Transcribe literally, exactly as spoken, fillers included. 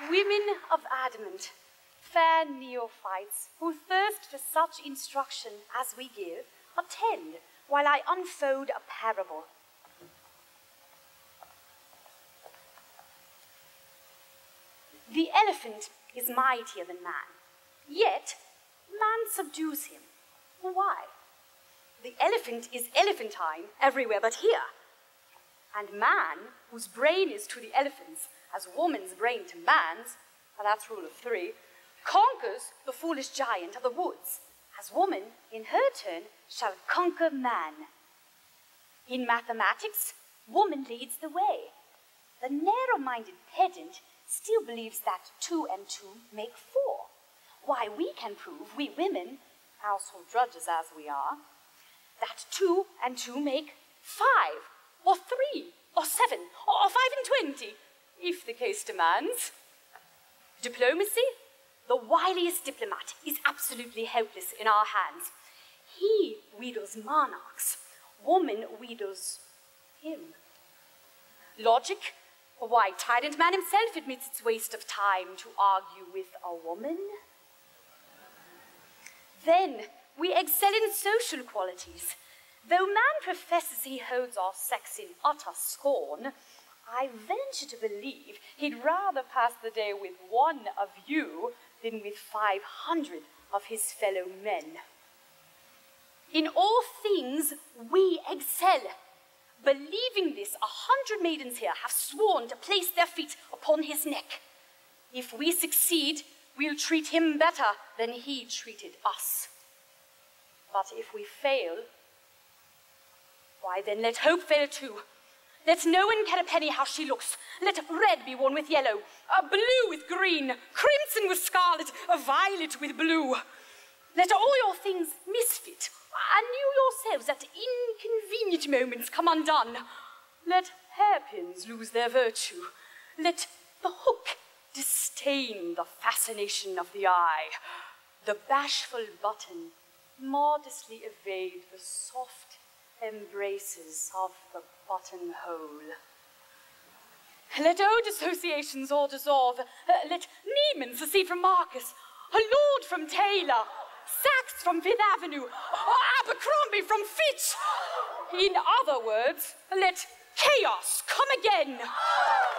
Women of adamant, fair neophytes, who thirst for such instruction as we give, attend while I unfold a parable. The elephant is mightier than man, yet man subdues him. Why? The elephant is elephantine everywhere but here. And man, whose brain is to the elephant's as woman's brain to man's, and that's rule of three, conquers the foolish giant of the woods, as woman, in her turn, shall conquer man. In mathematics, woman leads the way. The narrow-minded pedant still believes that two and two make four. Why, we can prove, we women, household drudges as we are, that two and two make five, or three, or seven, or, or five and twenty, if the case demands. Diplomacy? The wiliest diplomat is absolutely helpless in our hands. He wheedles monarchs, woman wheedles him. Logic? Why, tyrant man himself admits it's waste of time to argue with a woman. Then we excel in social qualities. Though man professes he holds our sex in utter scorn, I venture to believe he'd rather pass the day with one of you than with five hundred of his fellow men. In all things we excel. Believing this, a hundred maidens here have sworn to place their feet upon his neck. If we succeed, we'll treat him better than he treated us. But if we fail, why then let hope fail too. Let no one care a penny how she looks. Let red be worn with yellow, a blue with green, crimson with scarlet, a violet with blue. Let all your things misfit, and you yourselves at inconvenient moments come undone. Let hairpins lose their virtue. Let the hook disdain the fascination of the eye. The bashful button modestly evade the soft embraces of the buttonhole. Let old associations all dissolve. Uh, let Neiman secede from Marcus, a lord from Taylor, Saks from Fifth Avenue, Abercrombie from Fitch. In other words, let chaos come again.